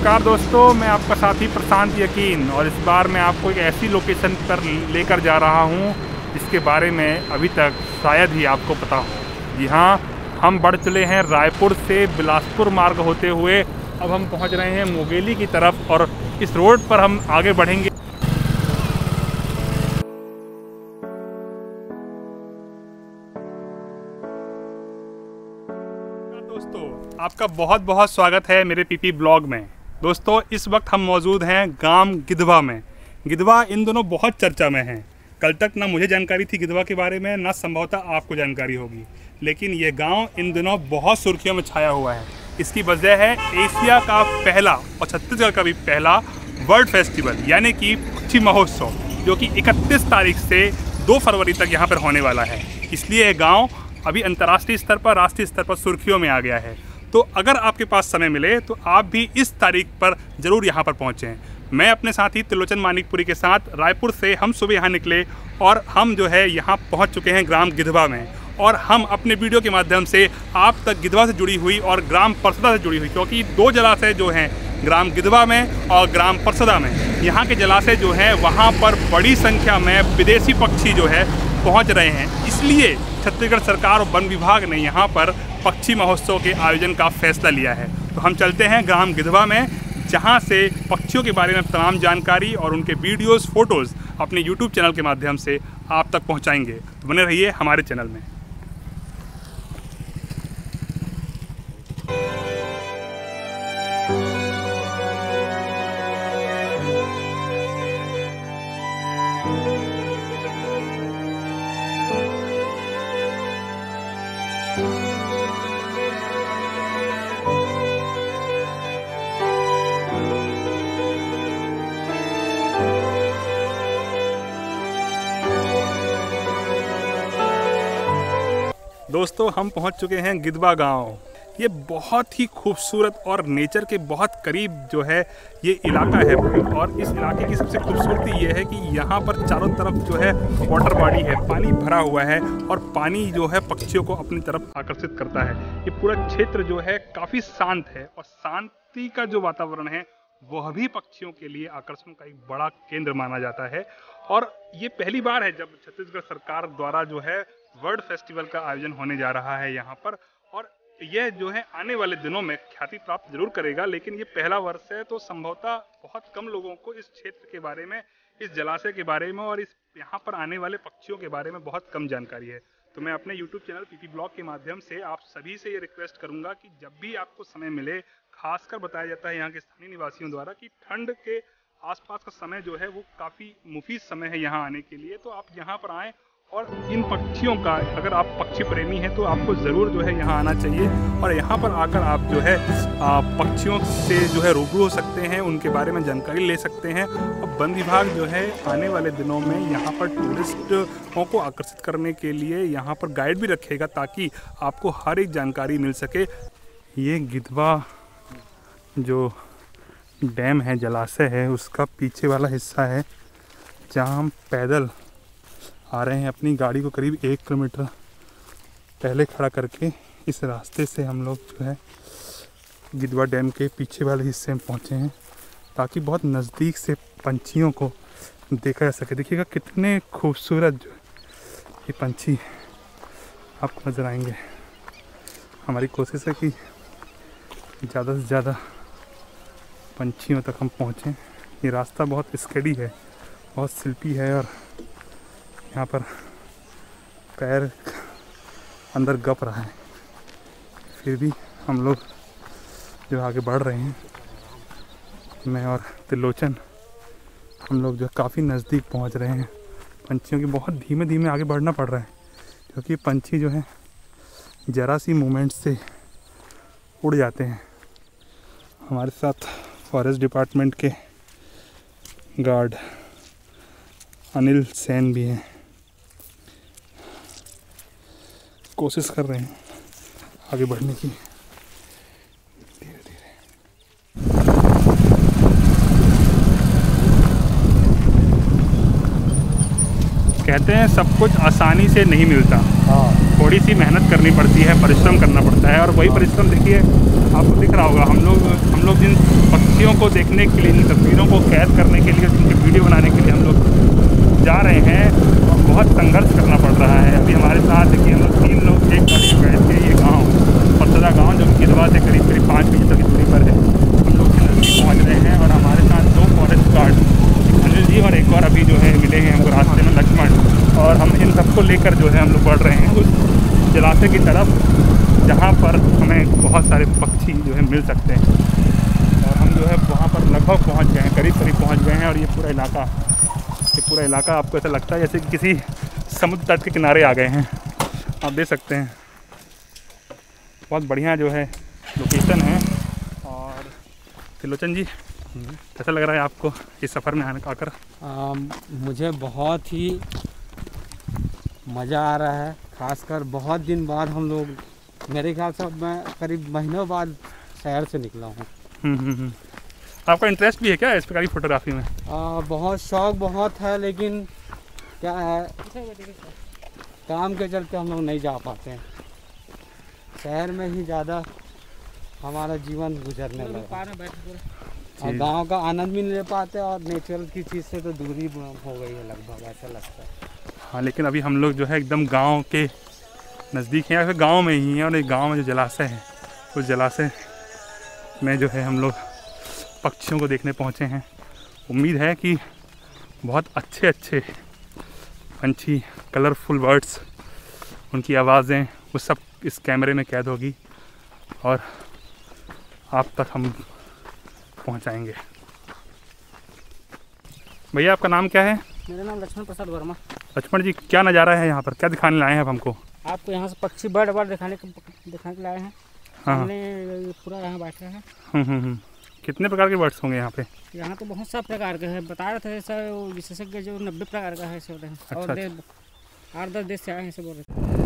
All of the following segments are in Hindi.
नमस्कार दोस्तों, मैं आपका साथी प्रशांत यकीन और इस बार मैं आपको एक ऐसी लोकेशन पर लेकर जा रहा हूं जिसके बारे में अभी तक शायद ही आपको पता हो। जी हाँ, हम बढ़ चले हैं रायपुर से बिलासपुर मार्ग होते हुए। अब हम पहुंच रहे हैं मुंगेली की तरफ और इस रोड पर हम आगे बढ़ेंगे। दोस्तों, आपका बहुत बहुत स्वागत है मेरे पीपी ब्लॉग में। दोस्तों, इस वक्त हम मौजूद हैं गांव गिधवा में। गिधवा इन दोनों बहुत चर्चा में है। कल तक ना मुझे जानकारी थी गिधवा के बारे में, ना संभवतः आपको जानकारी होगी, लेकिन ये गांव इन दिनों बहुत सुर्खियों में छाया हुआ है। इसकी वजह है एशिया का पहला और छत्तीसगढ़ का भी पहला वर्ल्ड फेस्टिवल यानी कि पक्षी महोत्सव, जो कि 31 तारीख से 2 फरवरी तक यहाँ पर होने वाला है। इसलिए ये गाँव अभी अंतर्राष्ट्रीय स्तर पर, राष्ट्रीय स्तर पर सुर्खियों में आ गया है। तो अगर आपके पास समय मिले तो आप भी इस तारीख पर ज़रूर यहाँ पर पहुँचें। मैं अपने साथी त्रिलोचन मानिकपुरी के साथ रायपुर से हम सुबह यहाँ निकले और हम जो है यहाँ पहुँच चुके हैं ग्राम गिधवा में। और हम अपने वीडियो के माध्यम से आप तक गिधवा से जुड़ी हुई और ग्राम परसदा से जुड़ी हुई, क्योंकि 2 जलाशय जो हैं ग्राम गिधवा में और ग्राम परसदा में, यहाँ के जलाशय जो हैं वहाँ पर बड़ी संख्या में विदेशी पक्षी जो है पहुँच रहे हैं। इसलिए छत्तीसगढ़ सरकार और वन विभाग ने यहाँ पर पक्षी महोत्सव के आयोजन का फैसला लिया है। तो हम चलते हैं ग्राम गिधवा में, जहाँ से पक्षियों के बारे में तमाम जानकारी और उनके वीडियोस, फोटोज़ अपने YouTube चैनल के माध्यम से आप तक पहुँचाएंगे। तो बने रहिए हमारे चैनल में। दोस्तों, हम पहुंच चुके हैं गिधवा गांव। ये बहुत ही खूबसूरत और नेचर के बहुत करीब जो है ये इलाका है। और इस इलाके की सबसे खूबसूरती ये है कि यहाँ पर चारों तरफ जो है वाटर बॉडी है, पानी भरा हुआ है और पानी जो है पक्षियों को अपनी तरफ आकर्षित करता है। ये पूरा क्षेत्र जो है काफ़ी शांत है और शांति का जो वातावरण है वह भी पक्षियों के लिए आकर्षण का एक बड़ा केंद्र माना जाता है। और ये पहली बार है जब छत्तीसगढ़ सरकार द्वारा जो है वर्ल्ड फेस्टिवल का आयोजन होने जा रहा है यहाँ पर। और यह जो है आने वाले दिनों में ख्याति प्राप्त जरूर करेगा, लेकिन ये पहला वर्ष है तो संभवतः बहुत कम लोगों को इस क्षेत्र के बारे में, इस जलाशय के बारे में और इस यहाँ पर आने वाले पक्षियों के बारे में बहुत कम जानकारी है। तो मैं अपने YouTube चैनल पीपी ब्लॉग के माध्यम से आप सभी से ये रिक्वेस्ट करूँगा कि जब भी आपको समय मिले, खासकर बताया जाता है यहाँ के स्थानीय निवासियों द्वारा कि ठंड के आसपास का समय जो है वो काफ़ी मुफीद समय है यहाँ आने के लिए। तो आप यहाँ पर आएँ और इन पक्षियों का, अगर आप पक्षी प्रेमी हैं तो आपको ज़रूर जो है यहाँ आना चाहिए और यहाँ पर आकर आप जो है पक्षियों से जो है रूबरू हो सकते हैं, उनके बारे में जानकारी ले सकते हैं। और वन विभाग जो है आने वाले दिनों में यहाँ पर टूरिस्टों को आकर्षित करने के लिए यहाँ पर गाइड भी रखेगा ताकि आपको हर एक जानकारी मिल सके। ये गिधवा जो डैम है, जलाशय है, उसका पीछे वाला हिस्सा है जहाँ हम पैदल आ रहे हैं। अपनी गाड़ी को करीब 1 किलोमीटर पहले खड़ा करके इस रास्ते से हम लोग जो है गिधवा डैम के पीछे वाले हिस्से में पहुँचे हैं ताकि बहुत नज़दीक से पंछियों को देखा जा सके। देखिएगा कितने खूबसूरत जो ये पंछी आपको नज़र आएंगे। हमारी कोशिश है कि ज़्यादा से ज़्यादा पंछियों तक हम पहुँचें। ये रास्ता बहुत स्कैडी है, बहुत स्लिपी है और यहाँ पर पैर अंदर गप रहा है। फिर भी हम लोग जो आगे बढ़ रहे हैं, मैं और त्रिलोचन, हम लोग जो काफ़ी नज़दीक पहुँच रहे हैं। पंछियों की बहुत धीमे धीमे आगे बढ़ना पड़ रहा है क्योंकि पंछी जो है ज़रा सी मूवमेंट से उड़ जाते हैं। हमारे साथ फॉरेस्ट डिपार्टमेंट के गार्ड अनिल सेन भी हैं, कोशिश कर रहे हैं आगे बढ़ने की धीरे धीरे। कहते हैं सब कुछ आसानी से नहीं मिलता, हाँ थोड़ी सी मेहनत करनी पड़ती है, परिश्रम करना पड़ता है। और वही परिश्रम देखिए आपको दिख रहा होगा, हम लोग जिन पक्षियों को देखने के लिए, इन तस्वीरों को कैद करने के लिए, उनकी वीडियो बनाने के लिए हम लोग जा रहे हैं, बहुत संघर्ष करना पड़ रहा है। अभी हमारे साथ देखिए हम लोग 3 लोग एक गाड़ी में बैठ के ये गाँव परसदा गाँव जो गिधवा से करीब 5 किलोमीटर की दूरी पर है, हम लोग के नज़दीक पहुँच रहे हैं। और हमारे साथ 2 फॉरेस्ट गार्ड, अनिल जी और एक और अभी जो है मिले हैं हमको रास्ते में, लक्ष्मण। और हम इन सबको लेकर जो है हम लोग बढ़ रहे हैं उस जलाशय की तरफ जहाँ पर हमें बहुत सारे पक्षी जो है मिल सकते हैं। और हम जो है वहाँ पर लगभग पहुँच गए हैं, करीब पहुँच गए हैं। और ये पूरा इलाका आपको ऐसा लगता है जैसे कि किसी समुद्र तट के किनारे आ गए हैं। आप देख सकते हैं बहुत बढ़िया जो है लोकेशन है। और त्रिलोचन जी, कैसा लग रहा है आपको इस सफ़र में आकर? मुझे बहुत ही मज़ा आ रहा है, खासकर बहुत दिन बाद हम लोग, मेरे ख्याल से मैं करीब महीनों बाद शहर से निकला हूँ। आपका इंटरेस्ट भी है क्या इस प्रकार की फ़ोटोग्राफी में? बहुत शौक़ बहुत है, लेकिन क्या है काम के चलते हम लोग नहीं जा पाते हैं। शहर में ही ज़्यादा हमारा जीवन गुजरने लगा और गांव का आनंद भी नहीं ले पाते और नेचुरल की चीज़ से तो दूरी हो गई है लगभग, ऐसा लगता है। हाँ, लेकिन अभी हम लोग जो है एकदम गांव के नज़दीक हैं या फिर गांव में ही हैं। और एक गांव में जो जलाशय है, उस जलाशय में जो है हम लोग पक्षियों को देखने पहुंचे हैं। उम्मीद है कि बहुत अच्छे पंछी, कलरफुल बर्ड्स, उनकी आवाज़ें, वो सब इस कैमरे में कैद होगी और आप तक हम पहुंचाएंगे। भैया आपका नाम क्या है? मेरा नाम लक्ष्मण प्रसाद वर्मा। लक्ष्मण जी, क्या नज़ारा है यहाँ पर, क्या दिखाने लाए हैं आप हमको? आपको यहाँ से पक्षी बर्ड दिखाने के लाए हैं। हाँ, हमने पूरा यहाँ बैठे हैं। कितने प्रकार के बर्ड्स होंगे यहाँ पे? यहाँ तो बहुत सा प्रकार के हैं, बता रहे थे सर विशेषज्ञ जो 90 प्रकार का है ऐसे बोल रहे हैं। और 8-10 देश से आए हैं ऐसे बोल रहे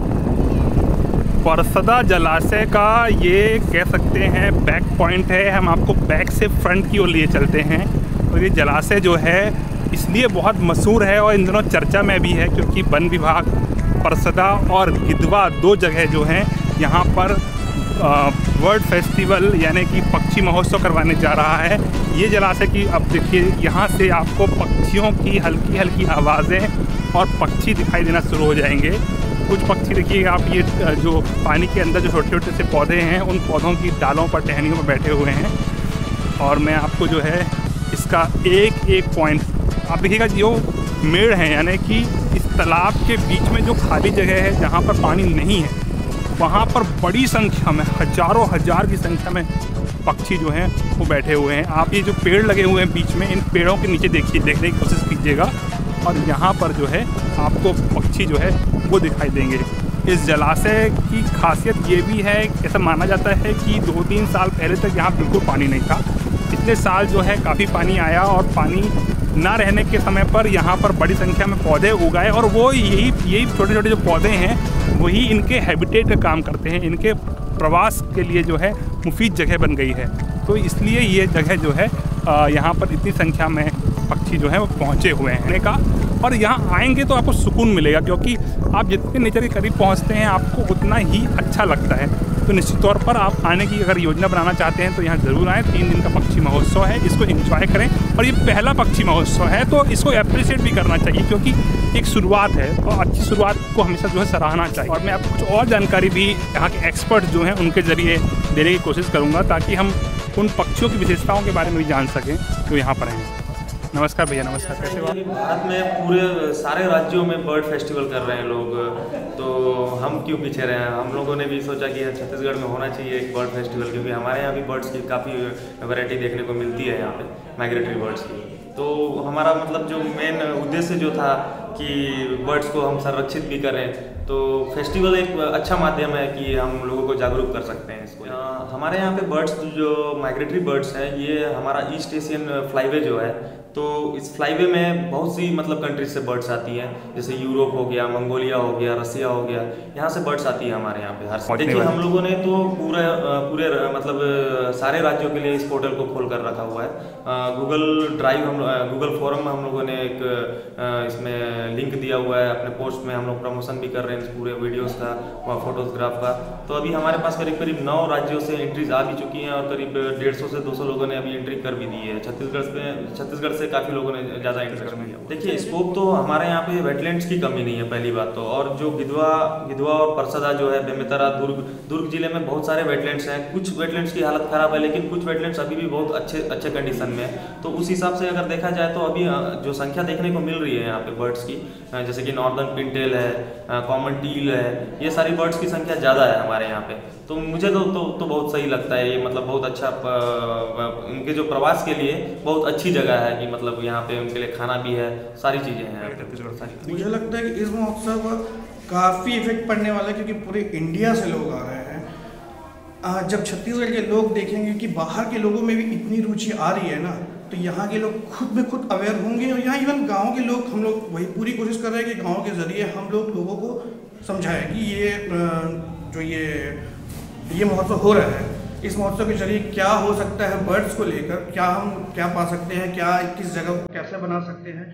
थे। परसदा जलाशय का ये कह सकते हैं बैक पॉइंट है। हम आपको बैक से फ्रंट की ओर लिए चलते हैं। और ये जलाशय जो है इसलिए बहुत मशहूर है और इन दिनों चर्चा में भी है क्योंकि वन विभाग परसदा और गिधवा 2 जगह जो हैं यहाँ पर बर्ड फेस्टिवल यानी कि पक्षी महोत्सव करवाने जा रहा है। ये जलाशय की अब देखिए यहाँ से आपको पक्षियों की हल्की आवाज़ें और पक्षी दिखाई देना शुरू हो जाएंगे। कुछ पक्षी देखिए आप, ये जो पानी के अंदर जो छोटे से पौधे हैं उन पौधों की डालों पर, टहनियों पर बैठे हुए हैं। और मैं आपको जो है इसका एक पॉइंट आप देखिएगा, जो मेड़ है यानी कि इस तालाब के बीच में जो खाली जगह है जहाँ पर पानी नहीं है, वहाँ पर बड़ी संख्या में, हज़ारों हजार की संख्या में पक्षी जो हैं वो बैठे हुए हैं। आप ये जो पेड़ लगे हुए हैं बीच में, इन पेड़ों के नीचे देखने की कोशिश कीजिएगा और यहाँ पर जो है आपको पक्षी जो है वो दिखाई देंगे। इस जलाशय की खासियत ये भी है, ऐसा माना जाता है कि 2-3 साल पहले तक यहाँ बिल्कुल पानी नहीं था। पिछले साल जो है काफ़ी पानी आया और पानी ना रहने के समय पर यहाँ पर बड़ी संख्या में पौधे उगाए और वो यही छोटे जो पौधे हैं वही इनके हैबिटेट का काम करते हैं, इनके प्रवास के लिए जो है मुफीद जगह बन गई है। तो इसलिए ये जगह जो है यहाँ पर इतनी संख्या में पक्षी जो है वो पहुँचे हुए हैं का। और यहाँ आएंगे तो आपको सुकून मिलेगा क्योंकि आप जितने नेचर के करीब पहुँचते हैं आपको उतना ही अच्छा लगता है। तो निश्चित तौर पर आप आने की अगर योजना बनाना चाहते हैं तो यहाँ ज़रूर आएँ। 3 दिन का पक्षी महोत्सव है, इसको एंजॉय करें। और ये पहला पक्षी महोत्सव है तो इसको अप्रिशिएट भी करना चाहिए क्योंकि एक शुरुआत है और अच्छी शुरुआत को हमेशा जो है सराहना चाहिए। और मैं आपको कुछ और जानकारी भी यहाँ के एक्सपर्ट जो हैं उनके ज़रिए देने की कोशिश करूँगा ताकि हम उन पक्षियों की विशेषताओं के बारे में भी जान सकें जो यहाँ पर हैं। नमस्कार भैया, नमस्कार। कैसे हो आप? भारत में पूरे सारे राज्यों में बर्ड फेस्टिवल कर रहे हैं लोग, तो हम क्यों पीछे रहे हैं। हम लोगों ने भी सोचा कि छत्तीसगढ़ में होना चाहिए एक बर्ड फेस्टिवल क्योंकि हमारे यहाँ भी बर्ड्स की काफ़ी वैरायटी देखने को मिलती है यहाँ पे, माइग्रेटरी बर्ड्स की। तो हमारा मतलब जो मेन उद्देश्य जो था कि बर्ड्स को हम संरक्षित भी करें, तो फेस्टिवल एक अच्छा माध्यम है कि हम लोगों को जागरूक कर सकते हैं इसको। हमारे यहाँ पे बर्ड्स जो माइग्रेटरी बर्ड्स हैं, ये हमारा ईस्ट एशियन फ्लाईवे जो है तो इस फ्लाईवे में बहुत सी मतलब कंट्रीज से बर्ड्स आती हैं, जैसे यूरोप हो गया, मंगोलिया हो गया, रसिया हो गया, यहाँ से बर्ड्स आती है हमारे यहाँ पे हर। देखिए हम लोगों ने तो पूरे मतलब सारे राज्यों के लिए इस पोर्टल को खोल कर रखा हुआ है। गूगल फोरम में हम लोगों ने एक इसमें लिंक दिया हुआ है, अपने पोस्ट में हम लोग प्रमोशन भी कर रहे हैं इस पूरे वीडियोज़ का और फोटोग्राफ का। तो अभी हमारे पास करीब 9 राज्यों से एंट्रीज आ भी चुकी हैं और करीब 150 से 200 लोगों ने अभी एंट्री कर भी दी है। छत्तीसगढ़ से काफ़ी लोगों ने ज़्यादा इंटरेस्ट लिया। देखिए स्कोप तो हमारे यहाँ पे वेटलैंड्स की कमी नहीं है पहली बात तो, और जो गिधवा और परसदा जो है, बेमेतरा, दुर्ग जिले में बहुत सारे वेटलैंड्स हैं। कुछ वेटलैंड्स की हालत ख़राब है लेकिन कुछ वेटलैंड्स अभी भी बहुत अच्छे कंडीशन में है। तो उस हिसाब से अगर देखा जाए तो अभी जो संख्या देखने को मिल रही है यहाँ पे बर्ड्स की, जैसे कि नॉर्दर्न पिनटेल है, कॉमन टील है, ये सारी बर्ड्स की संख्या ज़्यादा है हमारे यहाँ पे। तो मुझे तो बहुत सही लगता है ये, मतलब बहुत अच्छा उनके जो प्रवास के लिए बहुत अच्छी जगह है कि मतलब यहाँ पे उनके लिए खाना भी है, सारी चीज़ें हैं। मुझे लगता है कि इस महोत्सव का काफ़ी इफेक्ट पड़ने वाला है क्योंकि पूरे इंडिया से लोग आ रहे हैं। जब छत्तीसगढ़ के लोग देखेंगे कि बाहर के लोगों में भी इतनी रुचि आ रही है ना, तो यहाँ के लोग खुद में खुद अवेयर होंगे। और यहाँ इवन गाँव के लोग, हम लोग वही पूरी कोशिश कर रहे हैं कि गाँव के ज़रिए हम लोगों को समझाएं कि ये महोत्सव हो रहा है, इस महोत्सव के जरिए क्या हो सकता है बर्ड्स को लेकर, हम क्या पा सकते हैं, क्या किस जगह को कैसे बना सकते हैं।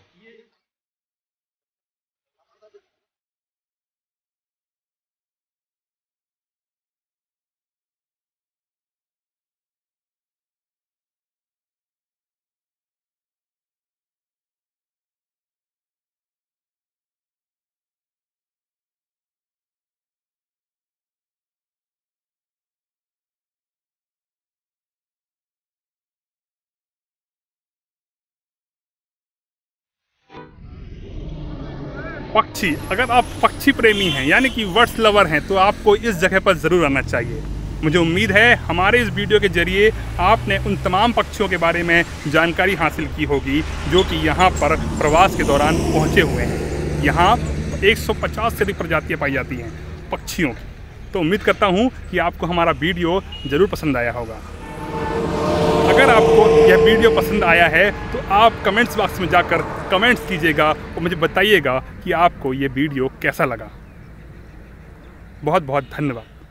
पक्षी, अगर आप पक्षी प्रेमी हैं यानी कि बर्ड्स लवर हैं तो आपको इस जगह पर ज़रूर आना चाहिए। मुझे उम्मीद है हमारे इस वीडियो के जरिए आपने उन तमाम पक्षियों के बारे में जानकारी हासिल की होगी जो कि यहाँ पर प्रवास के दौरान पहुँचे हुए हैं। यहाँ 150 से अधिक प्रजातियाँ पाई जाती हैं पक्षियों की। तो उम्मीद करता हूँ कि आपको हमारा वीडियो ज़रूर पसंद आया होगा। अगर आपको यह वीडियो पसंद आया है तो आप कमेंट्स बॉक्स में जाकर कमेंट्स कीजिएगा और मुझे बताइएगा कि आपको ये वीडियो कैसा लगा। बहुत बहुत धन्यवाद।